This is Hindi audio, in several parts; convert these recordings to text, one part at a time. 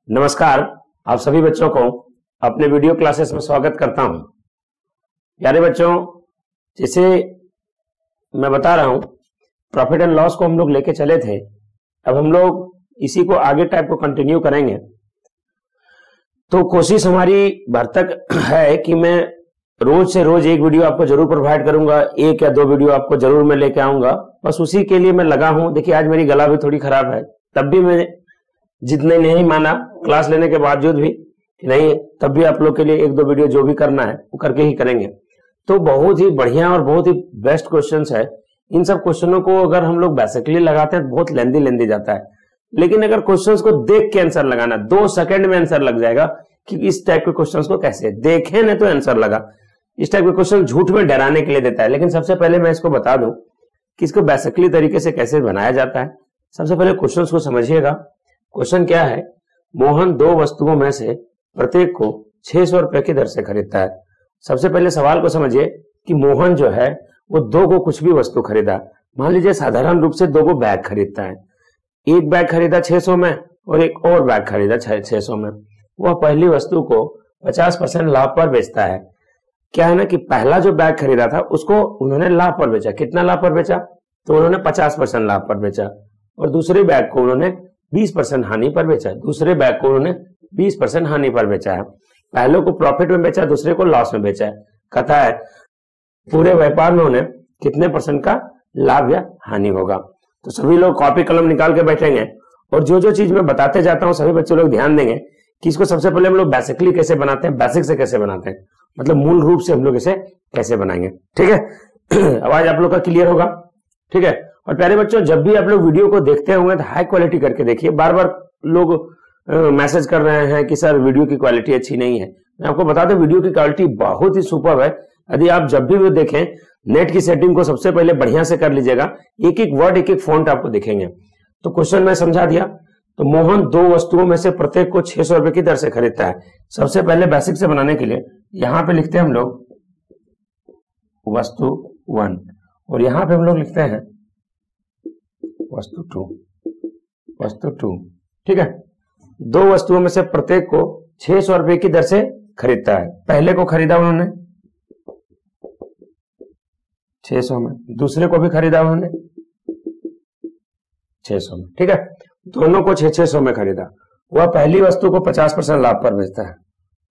नमस्कार, आप सभी बच्चों को अपने वीडियो क्लासेस में स्वागत करता हूं। प्यारे बच्चों, जैसे मैं बता रहा हूं, प्रॉफिट एंड लॉस को हम लोग लेके चले थे। अब हम लोग इसी को आगे टाइप को कंटिन्यू करेंगे। तो कोशिश हमारी भर तक है कि मैं रोज से रोज एक वीडियो आपको जरूर प्रोवाइड करूंगा, एक या दो वीडियो आपको जरूर मैं लेके आऊंगा। बस उसी के लिए मैं लगा हूं। देखिए, आज मेरी गला भी थोड़ी खराब है, तब भी मैं जितने नहीं माना क्लास लेने के बावजूद भी नहीं, तब भी आप लोग के लिए एक दो वीडियो जो भी करना है वो करके ही करेंगे। तो बहुत ही बढ़िया और बहुत ही बेस्ट क्वेश्चंस है। इन सब क्वेश्चनों को अगर हम लोग बेसिकली लगाते हैं तो बहुत लेंदी जाता है, लेकिन अगर क्वेश्चंस को देख के आंसर लगाना, 2 सेकंड में आंसर लग जाएगा कि इस टाइप के क्वेश्चंस को कैसे देखें ना तो आंसर लगा। इस टाइप के क्वेश्चन झूठ में डराने के लिए देता है, लेकिन सबसे पहले मैं इसको बता दूं कि इसको बेसिकली तरीके से कैसे बनाया जाता है। सबसे पहले क्वेश्चन को समझिएगा। क्वेश्चन क्या है? मोहन 2 वस्तुओं में से प्रत्येक को 600 रुपए की दर से खरीदता है। सबसे पहले सवाल को समझिए कि मोहन जो है वो 2 को कुछ भी वस्तु खरीदा। मान लीजिए साधारण रूप से 2 को बैग खरीदता है। एक बैग खरीदा 600 में और एक और बैग खरीदा 600 में। वह पहली वस्तु को 50% लाभ पर बेचता है। क्या है ना कि पहला जो बैग खरीदा था उसको उन्होंने लाभ पर बेचा। कितना लाभ पर बेचा? तो उन्होंने 50% लाभ पर बेचा। और दूसरे बैग को उन्होंने 20% हानि पर बेचा। दूसरे बैग को उन्होंने 20% हानि पर बेचा है। पहले को प्रॉफिट में बेचा, दूसरे को लॉस में बेचा है। कहता है पूरे व्यापार में उन्हें कितने % का लाभ या हानि होगा। तो सभी लोग कॉपी कलम निकाल के बैठेंगे और जो जो चीज मैं बताते जाता हूं सभी बच्चे लोग ध्यान देंगे कि इसको सबसे पहले हम लोग बेसिकली कैसे बनाते हैं, बेसिक से कैसे बनाते हैं, मतलब मूल रूप से हम लोग इसे कैसे बनाएंगे। ठीक है, आवाज आप लोग का क्लियर होगा? ठीक है। और प्यारे बच्चों, जब भी आप लोग वीडियो को देखते होंगे तो हाई क्वालिटी करके देखिए। बार बार लोग मैसेज कर रहे हैं कि सर वीडियो की क्वालिटी अच्छी नहीं है। मैं आपको बता दूं वीडियो की क्वालिटी बहुत ही सुपर्ब है। यदि आप जब भी वो देखें, नेट की सेटिंग को सबसे पहले बढ़िया से कर लीजिएगा। एक एक वर्ड, एक एक फॉन्ट आपको दिखेंगे। तो क्वेश्चन मैं समझा दिया। तो मोहन 2 वस्तुओं में से प्रत्येक को 600 रुपए की दर से खरीदता है। सबसे पहले बेसिक से बनाने के लिए यहां पे लिखते हैं हम लोग वस्तु 1 और यहां पे हम लोग लिखते हैं वस्तु 2। ठीक है। 2 वस्तुओं में से प्रत्येक को 600 रुपए की दर से खरीदता है। पहले को खरीदा उन्होंने 600 में, दूसरे को भी खरीदा उन्होंने 600 में। ठीक है, दोनों को 600 में खरीदा। वह पहली वस्तु को 50% लाभ पर बेचता है।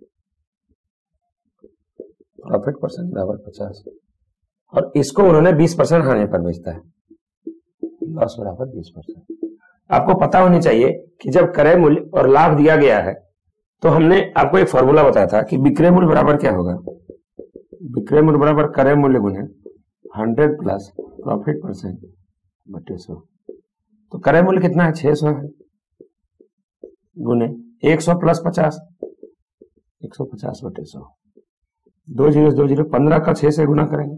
प्रॉफिट % बराबर 50 और इसको उन्होंने 20% हानि पर बेचता है। लॉस बराबर 20%। आपको पता होनी चाहिए कि जब क्रय मूल्य और लाभ दिया गया है तो हमने आपको एक फॉर्मूला बताया था कि विक्रय मूल्य बराबर क्या होगा? विक्रय मूल्य बराबर क्रय मूल्य गुने 100 प्लस प्रॉफिट % बटे 100। तो क्रय मूल्य कितना है? 600 है, गुने 100 प्लस 50, 150 बटे 100। 2 जीरो 2 जीरो, 15 का 6 से गुना करेंगे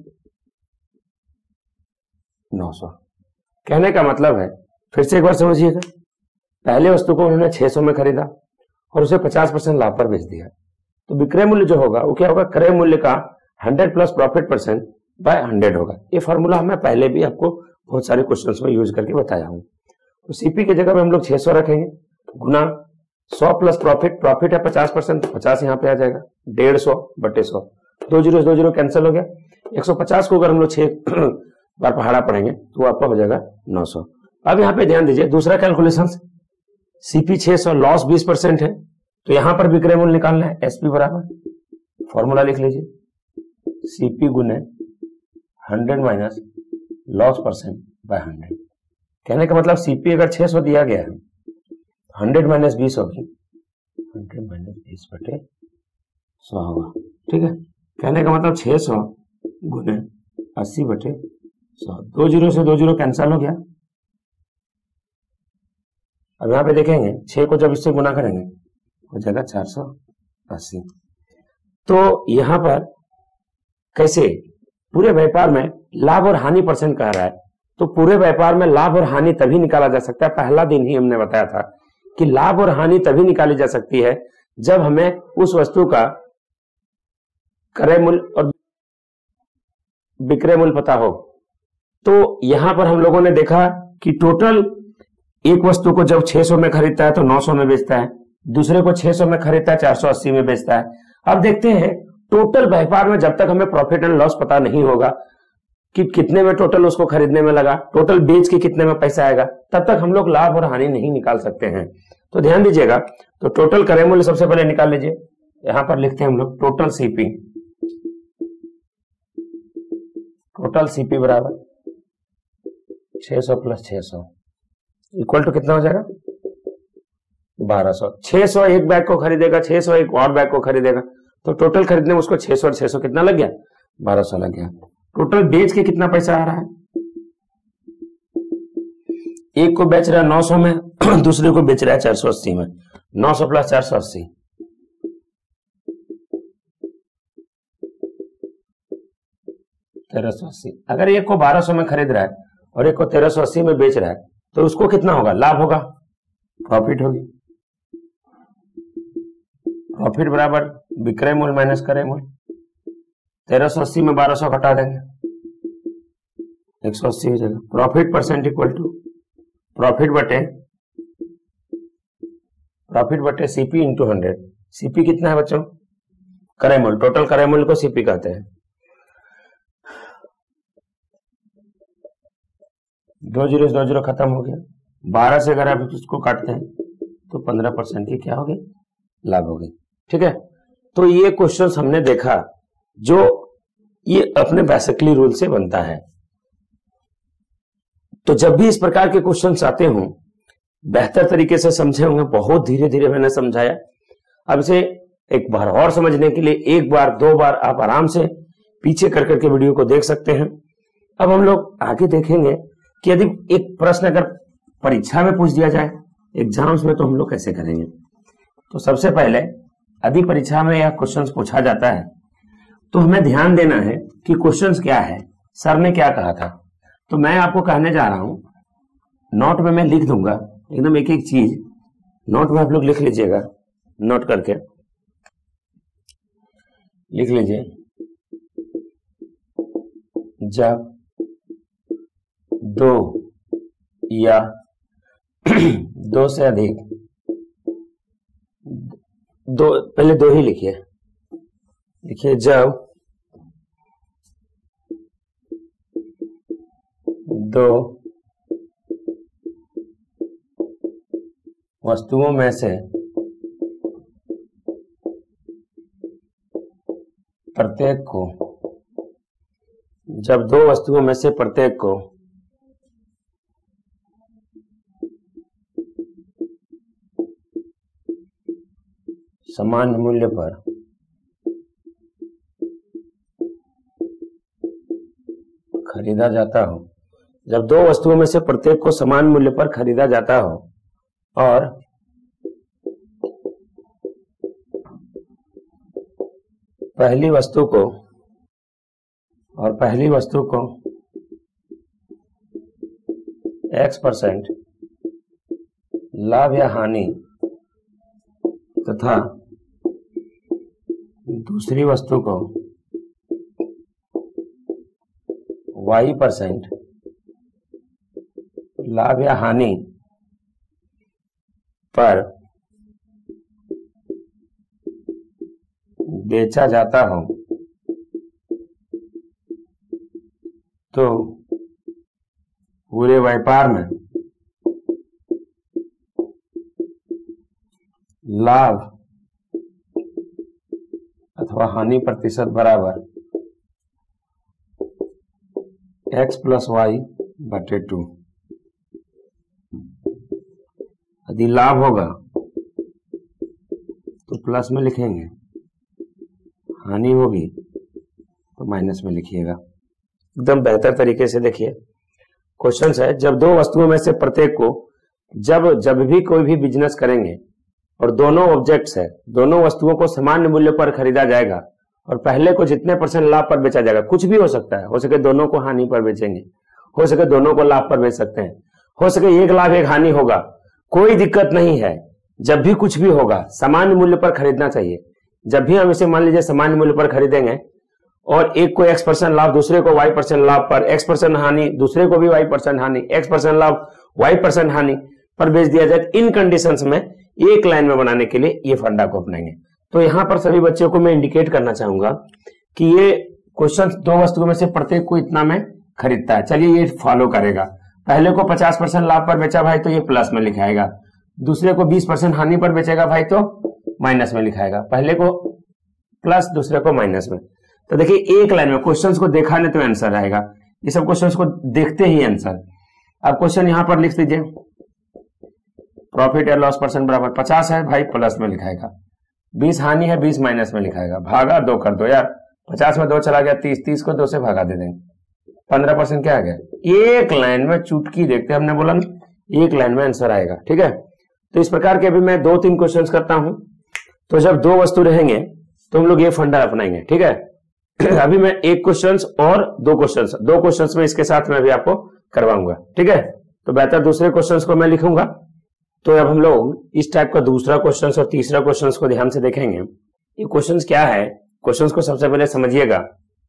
900। कहने का मतलब है, फिर से एक बार समझिएगा, पहले वस्तु को उन्होंने 600 में खरीदा और उसे 50% लाभ पर बेच दिया। तो विक्रय मूल्य जो होगा वो क्या होगा? क्रय मूल्य का 100 प्लस प्रॉफिट % बाय 100 होगा। ये फॉर्मूला मैं पहले भी आपको बहुत सारे क्वेश्चंस में यूज करके बताया हूं। तो सीपी की जगह पे हम लोग 600 रखेंगे, गुना 100 प्लस प्रॉफिट है 50%, तो 50 यहाँ पे आ जाएगा, 150 बटे 100। 2 जीरो 2 जीरो कैंसिल हो गया। 150 को अगर हम लोग 6 बार पहाड़ा पढ़ेंगे तो आपका हो जाएगा 900। अब यहाँ पे ध्यान दीजिए, दूसरा कैलकुलेशन, सीपी 600, लॉस 20% है, तो यहां पर विक्रय मूल्य निकालना है। एसपी बराबर फॉर्मूला लिख लीजिए, सीपी गुने 100 माइनस लॉस % बाय 100। कहने का मतलब सीपी अगर 600 दिया गया है, 100 माइनस 20 होगी, 100 माइनस 20 बटे 100 होगा। ठीक है, कहने का मतलब 600 गुने 80 बटे 100। 2 जीरो से 2 जीरो कैंसिल हो गया। अब यहां पे देखेंगे 6 को जब इससे गुना करेंगे हो जाएगा 480। तो यहां पर कैसे पूरे व्यापार में लाभ और हानि % कह रहा है, तो पूरे व्यापार में लाभ और हानि तभी निकाला जा सकता है। पहला दिन ही हमने बताया था कि लाभ और हानि तभी निकाली जा सकती है जब हमें उस वस्तु का क्रय मूल्य और विक्रय मूल्य पता हो। तो यहां पर हम लोगों ने देखा कि टोटल एक वस्तु को जब 600 में खरीदता है तो 900 में बेचता है। दूसरे को 600 में खरीदता है, 480 में बेचता है। अब देखते हैं टोटल व्यापार में, जब तक हमें प्रॉफिट एंड लॉस पता नहीं होगा कि कितने में टोटल उसको खरीदने में लगा, टोटल बेच के कितने में पैसा आएगा, तब तक हम लोग लाभ और हानि नहीं निकाल सकते हैं। तो ध्यान दीजिएगा, तो टोटल क्रय मूल्य सबसे पहले निकाल लीजिए। यहां पर लिखते हैं हम लोग टोटल सीपी। टोटल सीपी बराबर 600 प्लस 600 इक्वल टू कितना हो जाएगा 1200। 600 एक बैग को खरीदेगा, 600 एक और बैग को खरीदेगा, तो टोटल खरीदने में उसको 600 और 600 कितना लग गया 1200 लग गया। टोटल बेच के कितना पैसा आ रहा है, एक को बेच रहा है 900 में, दूसरे को बेच रहा है 480 में। 900 प्लस 480 1380। अगर एक को 1200 में खरीद रहा है और एक को 1380 में बेच रहा है तो उसको कितना होगा, लाभ होगा, प्रॉफिट होगी। प्रॉफिट बराबर विक्रय मूल्य माइनस क्रय मूल्य। 1380 में 1200 घटा देंगे 180 हो जाएगा। Profit percent equal to profit बटे सीपी इंटू 100। सीपी कितना है बच्चों, क्रय मूल्य, टोटल क्रय मूल्य को सीपी कहते हैं। 2 0 2 0 खत्म हो गया। 12 से अगर आप इसको काटते हैं तो 15% की क्या होगी, लाभ होगी। ठीक है, तो ये क्वेश्चन हमने देखा जो ये अपने बेसिकली रूल से बनता है। तो जब भी इस प्रकार के क्वेश्चंस आते हों, बेहतर तरीके से समझे होंगे, बहुत धीरे धीरे मैंने समझाया। अब इसे एक बार और समझने के लिए एक बार दो बार आप आराम से पीछे कर करके वीडियो को देख सकते हैं। अब हम लोग आगे देखेंगे कि यदि एक प्रश्न अगर परीक्षा में पूछ दिया जाए एग्जाम्स में, तो हम लोग कैसे करेंगे। तो सबसे पहले यदि परीक्षा में यह क्वेश्चंस पूछा जाता है तो हमें ध्यान देना है कि क्वेश्चंस क्या है, सर ने क्या कहा था। तो मैं आपको कहने जा रहा हूं, नोट में मैं लिख दूंगा एकदम एक एक चीज, नोट में आप लोग लिख लीजिएगा, नोट करके लिख लीजिए। जब 2 या 2 से अधिक, पहले 2 ही लिखिए, जब 2 वस्तुओं में से प्रत्येक को, जब 2 वस्तुओं में से प्रत्येक को समान मूल्य पर खरीदा जाता हो, जब 2 वस्तुओं में से प्रत्येक को समान मूल्य पर खरीदा जाता हो और पहली वस्तु को X% लाभ या हानि तथा दूसरी वस्तु को Y% लाभ या हानि पर बेचा जाता हो, तो पूरे व्यापार में लाभ अथवा हानि प्रतिशत बराबर X + Y/2। यदि लाभ होगा तो प्लस में लिखेंगे, हानि होगी तो माइनस में लिखिएगा। एकदम बेहतर तरीके से देखिए क्वेश्चन है, जब 2 वस्तुओं में से प्रत्येक को, जब भी कोई भी बिजनेस करेंगे और दोनों ऑब्जेक्ट्स है, दोनों वस्तुओं को समान मूल्य पर खरीदा जाएगा और पहले को जितने % लाभ पर बेचा जाएगा, कुछ भी हो सकता है, हो सके दोनों को हानि पर बेचेंगे, हो सके दोनों को लाभ पर बेच सकते हैं, हो सके एक लाभ एक हानि होगा, कोई दिक्कत नहीं है। जब भी कुछ भी होगा समान मूल्य पर खरीदना चाहिए। जब भी हम इसे मान लीजिए समान मूल्य पर खरीदेंगे और एक को X% लाभ, दूसरे को Y% लाभ पर, X% हानि, दूसरे को भी Y% हानि, X% लाभ Y% हानि पर बेच दिया जाए, इन कंडीशंस में एक लाइन में बनाने के लिए ये फंडा को अपनाएंगे। तो यहां पर सभी बच्चों को मैं इंडिकेट करना चाहूंगा कि ये क्वेश्चन दो वस्तुओं में से प्रत्येक को इतना में खरीदता है। चलिए ये फॉलो करेगा। पहले को 50% लाभ पर बेचा भाई तो ये प्लस में लिखाएगा, दूसरे को 20% हानि पर बेचेगा भाई तो माइनस में लिखाएगा, पहले को प्लस दूसरे को माइनस में। तो देखिए एक लाइन में क्वेश्चंस को देखा नहीं तो आंसर आएगा, ये सब क्वेश्चंस को देखते ही आंसर। अब क्वेश्चन यहां पर लिख दीजिए, प्रॉफिट या लॉस परसेंट बराबर 50 है भाई प्लस में लिखाएगा, 20 हानि है 20 माइनस में लिखाएगा, भागा 2 कर दो यार, 50 में 2 चला गया 30, 30 को 2 से भागा दे देंगे, 15% क्या आ गया। एक लाइन में चुटकी देखते हमने बोला एक लाइन में आंसर आएगा। ठीक है, तो इस प्रकार के अभी मैं 2-3 क्वेश्चंस करता हूं। तो जब 2 वस्तु रहेंगे तो हम लोग ये फंडा अपनाएंगे। ठीक है, अभी मैं एक क्वेश्चंस और 2 क्वेश्चंस में इसके साथ मैं भी आपको करवाऊंगा। ठीक है, तो बेहतर दूसरे क्वेश्चंस को मैं लिखूंगा। तो अब हम लोग इस टाइप का दूसरा क्वेश्चन और तीसरा क्वेश्चन को ध्यान से देखेंगे। ये क्वेश्चन क्या है, क्वेश्चन को सबसे पहले समझिएगा।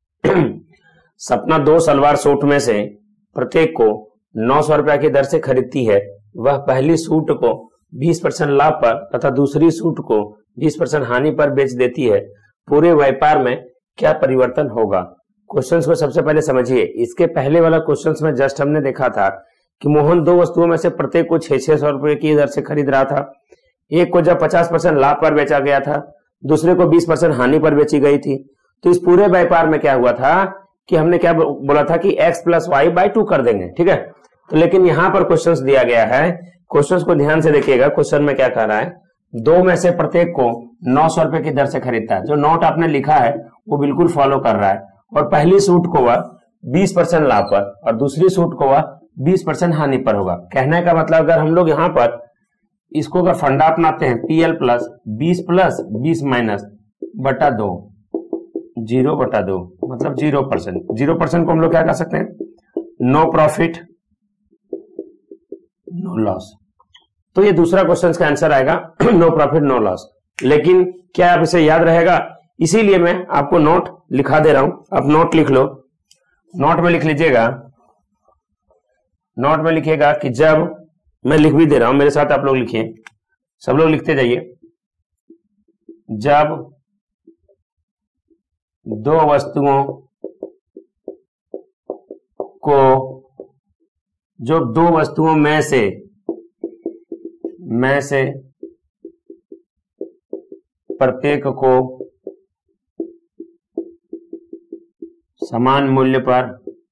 सपना 2 सलवार सूट में से प्रत्येक को 900 रुपया की दर से खरीदती है। वह पहली सूट को 20% लाभ पर तथा दूसरी सूट को 20% हानि पर बेच देती है। पूरे व्यापार में क्या परिवर्तन होगा। क्वेश्चंस को सबसे पहले समझिए। इसके पहले वाला क्वेश्चंस में जस्ट हमने देखा था कि मोहन 2 वस्तुओं में से प्रत्येक को 600 रुपए की दर से खरीद रहा था। एक को जब 50% लाभ पर बेचा गया था, दूसरे को 20% हानि पर बेची गई थी। तो इस पूरे व्यापार में क्या हुआ था कि हमने क्या बोला था कि x + y/2 कर देंगे। ठीक है, तो लेकिन यहां पर क्वेश्चंस दिया गया है, क्वेश्चंस को ध्यान से देखिएगा। क्वेश्चन में क्या कह रहा है, 2 में से प्रत्येक को 900 रुपए की दर से खरीदता है। जो नोट आपने लिखा है वो बिल्कुल फॉलो कर रहा है। और पहली सूट को वह 20% लाभ पर और दूसरी सूट को वह 20% हानि पर होगा। कहने का मतलब अगर हम लोग यहाँ पर इसको अगर फंडा अपनाते हैं PL + 20 + 20 माइनस बटा 2 0/2 मतलब 0%। 0% को हम लोग क्या कर सकते हैं, नो प्रॉफिट नो लॉस। तो ये दूसरा क्वेश्चन का आंसर आएगा नो प्रॉफिट नो लॉस। लेकिन क्या आप इसे याद रहेगा, इसीलिए मैं आपको नोट लिखा दे रहा हूं। आप नोट लिख लो, नोट में लिख लीजिएगा। नोट में लिखिएगा कि जब मैं लिख भी दे रहा हूं, मेरे साथ आप लोग लिखिए, सब लोग लिखते जाइए। जब 2 वस्तुओं को, जो 2 वस्तुओं में से प्रत्येक को समान मूल्य पर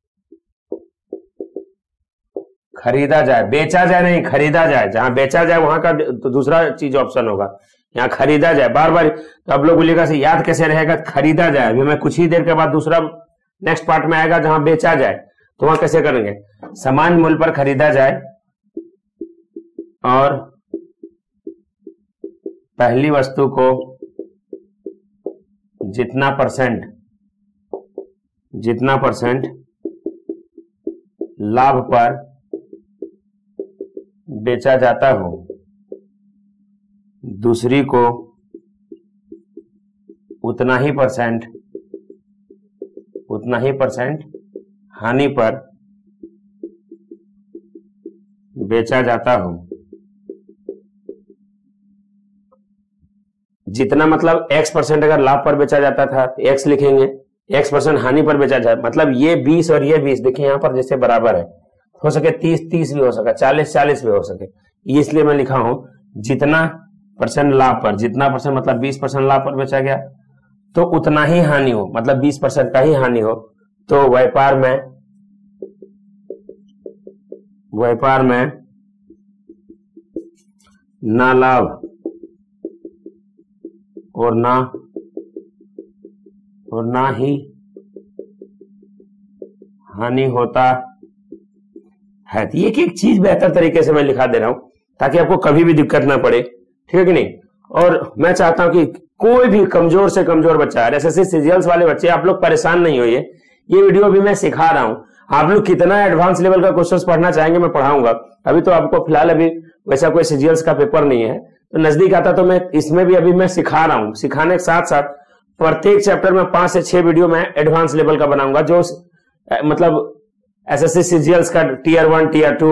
खरीदा जाए, बेचा जाए नहीं खरीदा जाए, जहां बेचा जाए वहां का तो दूसरा चीज ऑप्शन होगा, यहाँ खरीदा जाए। बार बार तो आप लोग बोलिएगा से याद कैसे रहेगा, खरीदा जाए। अभी मैं कुछ ही देर के बाद दूसरा नेक्स्ट पार्ट में आएगा जहां बेचा जाए, तो वहां कैसे करेंगे, समान मूल्य पर खरीदा जाए और पहली वस्तु को जितना परसेंट लाभ पर बेचा जाता हो, दूसरी को उतना ही परसेंट हानि पर बेचा जाता हो। जितना मतलब x% अगर लाभ पर बेचा जाता था तो x लिखेंगे, x% हानि पर बेचा जाए, मतलब ये 20 और ये 20 देखिए यहां पर जैसे बराबर है, हो सके 30-30 भी हो सके, 40-40 भी हो सके, इसलिए मैं लिखा हूं जितना % लाभ पर, जितना % मतलब 20% लाभ पर बेचा गया तो उतना ही हानि हो, मतलब 20% का ही हानि हो, तो व्यापार में ना लाभ और ना ही हानि होता है। तो एक एक चीज बेहतर तरीके से मैं लिखा दे रहा हूं ताकि आपको कभी भी दिक्कत ना पड़े, ठीक है कि नहीं। और मैं चाहता हूं कि कोई भी कमजोर से कमजोर बच्चा, एसएससी सीजीएल्स वाले बच्चे, आप लोग परेशान नहीं होइए। ये वीडियो भी मैं सिखा रहा हूं, आप लोग कितना एडवांस लेवल का क्वेश्चंस पढ़ना चाहेंगे मैं पढ़ाऊंगा। अभी तो आपको फिलहाल अभी वैसा कोई सीजीएल्स का पेपर नहीं है, तो नजदीक आता तो मैं इसमें भी अभी मैं सिखा रहा हूं। सिखाने के साथ साथ प्रत्येक चैप्टर में 5 से 6 वीडियो मैं एडवांस लेवल का बनाऊंगा, जो मतलब एसएससी सीजीएल्स का Tier 1 Tier 2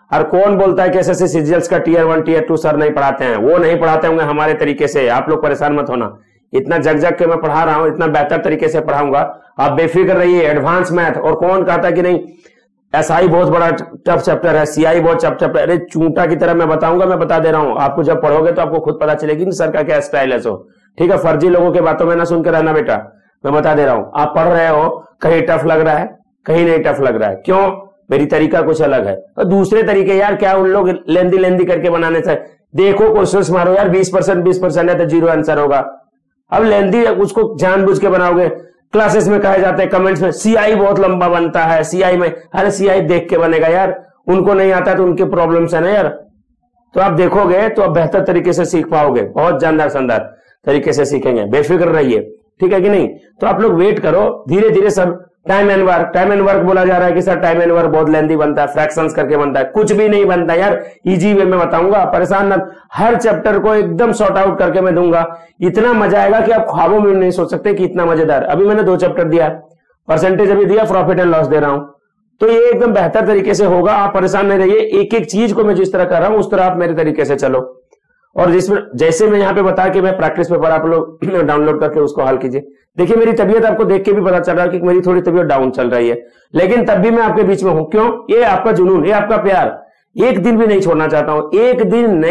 और कौन बोलता है कि एसएससी सीजीएल्स का टीयर 1 टीयर 2 सर नहीं पढ़ाते हैं? वो नहीं पढ़ाते होंगे हमारे तरीके से, आप लोग परेशान मत होना। इतना जग के मैं पढ़ा रहा हूं, इतना बेहतर तरीके से पढ़ाऊंगा, आप बेफिक्र रहिए। एडवांस मैथ, और कौन कहता कि नहीं एसआई बहुत बड़ा टफ चैप्टर है, सीआई बहुत टफ चैप्टर, अरे चूंटा की तरह मैं बताऊंगा, मैं बता दे रहा हूं आपको। जब पढ़ोगे तो आपको खुद पता चलेगी कि सर का क्या स्टाइल है। सो ठीक है, फर्जी लोगों के बातों में ना सुनकर रहना बेटा, मैं बता दे रहा हूं। आप पढ़ रहे हो, कहीं टफ लग रहा है, कहीं नहीं टफ लग रहा है, क्यों? मेरी तरीका कुछ अलग है। और दूसरे तरीके यार क्या उन लोग लेंदी करके बनाने से, देखो क्वेश्चंस मारो यार, 20% है तो 0 आंसर होगा। अब लेंदी उसको जानबूझ के बनाओगे। क्लासेस में कहे जाते हैं कमेंट्स में सीआई बहुत लंबा बनता है, सीआई में, अरे सीआई देख के बनेगा यार, उनको नहीं आता तो उनके प्रॉब्लम्स है ना यार। तो आप देखोगे तो आप बेहतर तरीके से सीख पाओगे, बहुत जानदार तरीके से सीखेंगे, बेफिक्र रहिए, ठीक है कि नहीं? तो आप लोग वेट करो, धीरे धीरे सब। टाइम एंड वर्क बोला जा रहा है कि सर टाइम एंड वर्क बहुत लेंदी बनता है, फ्रैक्शंस करके बनता है, कुछ भी नहीं बनता यार, इजी वे में बताऊंगा, परेशान ना। हर चैप्टर को एकदम सॉर्ट आउट करके मैं दूंगा, इतना मजा आएगा कि आप ख्वाबों में नहीं सोच सकते कि इतना मजेदार। अभी मैंने 2 चैप्टर दिया, परसेंटेज अभी दिया, प्रॉफिट एंड लॉस दे रहा हूं, तो ये एकदम बेहतर तरीके से होगा। आप परेशान नहीं रहिए, एक एक चीज को मैं जिस तरह कर रहा हूं उस तरह आप मेरे तरीके से चलो। और जिसमें जैसे मैं यहाँ पे बता के मैं प्रैक्टिस पेपर आप लोग डाउनलोड करके उसको हल कीजिए। देखिए मेरी तबीयत आपको देख के भी पता चल रहा है कि मेरी थोड़ी तबीयत डाउन चल रही है, लेकिन तब भी मैं आपके बीच में हूं। क्यों? ये आपका जुनून, ये आपका प्यार, एक दिन भी नहीं छोड़ना चाहता हूं। एक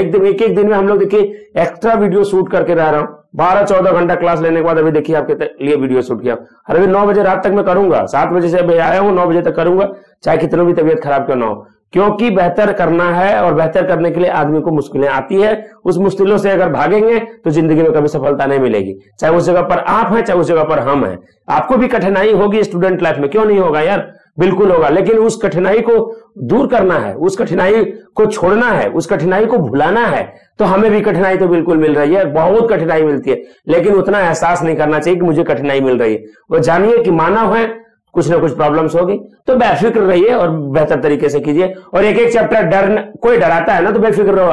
दिन में हम लोग देखिए एक्स्ट्रा वीडियो शूट करके रह रहा हूं। 12-14 घंटा क्लास लेने के बाद अभी देखिए आपके लिए वीडियो शूट किया। और अभी 9 बजे रात तक मैं करूंगा, 7 बजे से आया हूं, 9 बजे तक करूंगा, चाहे कितनी भी तबीयत खराब क्यों ना हो, क्योंकि बेहतर करना है। और बेहतर करने के लिए आदमी को मुश्किलें आती है, उस मुश्किलों से अगर भागेंगे तो जिंदगी में कभी सफलता नहीं मिलेगी। चाहे उस जगह पर आप हैं, चाहे उस जगह पर हम हैं, आपको भी कठिनाई होगी स्टूडेंट लाइफ में, क्यों नहीं होगा यार? बिल्कुल होगा। लेकिन उस कठिनाई को दूर करना है, उस कठिनाई को छोड़ना है, उस कठिनाई को भुलाना है। तो हमें भी कठिनाई तो बिल्कुल मिल रही है, बहुत कठिनाई मिलती है, लेकिन उतना एहसास नहीं करना चाहिए कि मुझे कठिनाई मिल रही है। वो जानिए कि मानव है, कुछ ना कुछ प्रॉब्लम्स होगी, तो बेफिक्र रहिए और बेहतर तरीके से कीजिए। और एक एक चैप्टर कोई डराता है ना तो बेफिक्र रहो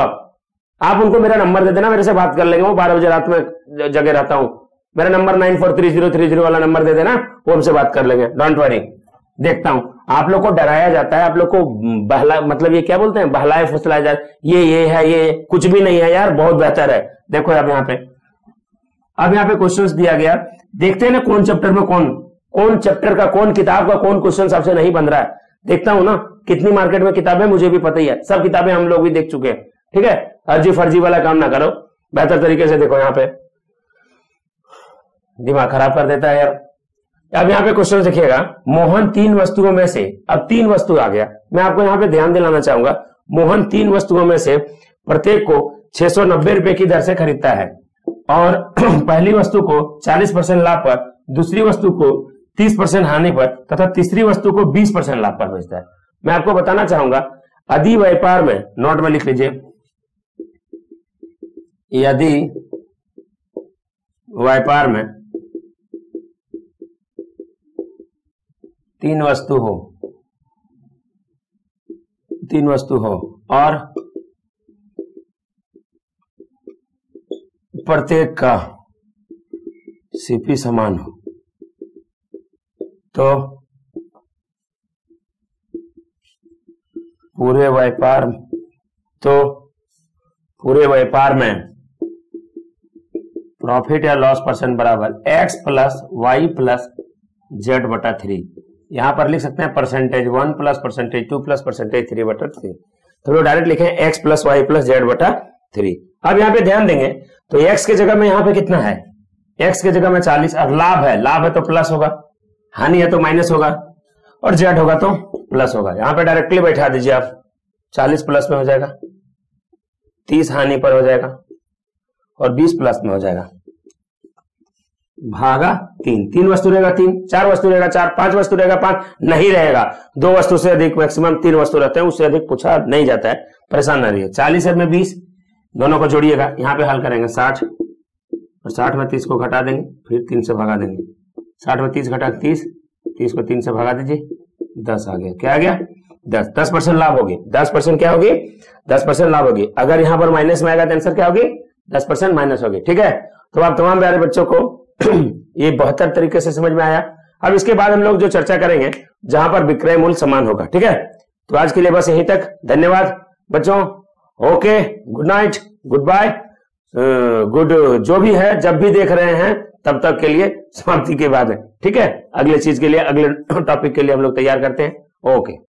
आप उनको मेरा नंबर दे देना, मेरे से बात कर लेंगे। वो 12 बजे रात में जगह रहता हूं, मेरा नंबर 943030 वाला नंबर दे देना, वो हमसे बात कर लेंगे, डोंट वरी। देखता हूं आप लोग को डराया जाता है, आप लोग को बहला, मतलब ये क्या बोलते हैं, बहलाए फुसलाया जाए, ये है, ये कुछ भी नहीं है यार, बहुत बेहतर है। देखो अब यहाँ पे क्वेश्चंस दिया गया, देखते हैं ना कौन चैप्टर में कौन चैप्टर का, कौन किताब का कौन क्वेश्चन सबसे नहीं बन रहा है। देखता हूं ना, कितनी मार्केट में किताबें मुझे भी पता ही है, सब किताबें हम लोग भी देख चुके हैं, ठीक है? अर्जी फर्जी वाला काम ना करो, बेहतर तरीके से देखो। यहाँ पे दिमाग खराब कर देता है यार। अब यहाँ पे क्वेश्चन देखिएगा, मोहन 3 वस्तुओं में से, अब 3 वस्तु आ गया, मैं आपको यहाँ पे ध्यान दिलाना चाहूंगा। मोहन 3 वस्तुओं में से प्रत्येक को 690 रुपए की दर से खरीदता है, और पहली वस्तु को 40% लाभ पर, दूसरी वस्तु को 30% हानि पर तथा तीसरी वस्तु को 20% लाभ पर बेचता है। मैं आपको बताना चाहूंगा, यदि व्यापार में, नोट में लिख लीजिए, यदि व्यापार में 3 वस्तु हो और प्रत्येक का सीपी समान हो, तो पूरे व्यापार में प्रॉफिट या लॉस परसेंट बराबर x plus Y plus Z बटा 3। यहां पर लिख सकते हैं percentage 1 plus percentage 2 plus percentage 3 बटा 3, तो लोग डायरेक्ट लिखें x plus Y plus Z बटा 3। अब यहाँ पे ध्यान देंगे तो x के जगह में यहाँ पे कितना है, x के जगह में 40, और लाभ है तो प्लस होगा, हानि है तो माइनस होगा, और जेड होगा तो प्लस होगा। यहां पे डायरेक्टली बैठा दीजिए आप, 40 प्लस में हो जाएगा, 30 हानि पर हो जाएगा, और 20 प्लस में हो जाएगा, भागा 3 वस्तु रहेगा 3, 4 वस्तु रहेगा 4, 5 वस्तु रहेगा 5, नहीं रहेगा 2 वस्तु से अधिक, मैक्सिमम 3 वस्तु रहते हैं, उससे अधिक पूछा नहीं जाता है, परेशान ना रहिए। 40 में 20, दोनों को जोड़िएगा, यहाँ पे हल करेंगे 60, और 60 में 30 को घटा देंगे, फिर 3 से भगा देंगे, 60 में 30 घटा 30 को 3 से भगा दीजिए, 10 आ गया। क्या आ गया? 10% लाभ होगी, 10% क्या होगी? 10% लाभ होगी। अगर यहाँ पर माइनस में आएगा तो आंसर क्या होगी? 10% माइनस होगी, ठीक है? तो आप तमाम प्यारे बच्चों को ये बेहतर तरीके से समझ में आया। अब इसके बाद हम लोग जो चर्चा करेंगे, जहां पर विक्रय मूल्य समान होगा, ठीक है? तो आज के लिए बस यहीं तक। धन्यवाद बच्चों। Okay, good night, goodbye, good जो भी है, जब भी देख रहे हैं तब तक के लिए समाप्ति के बाद है। ठीक है, अगले चीज के लिए, अगले टॉपिक के लिए हम लोग तैयार करते हैं। ओके।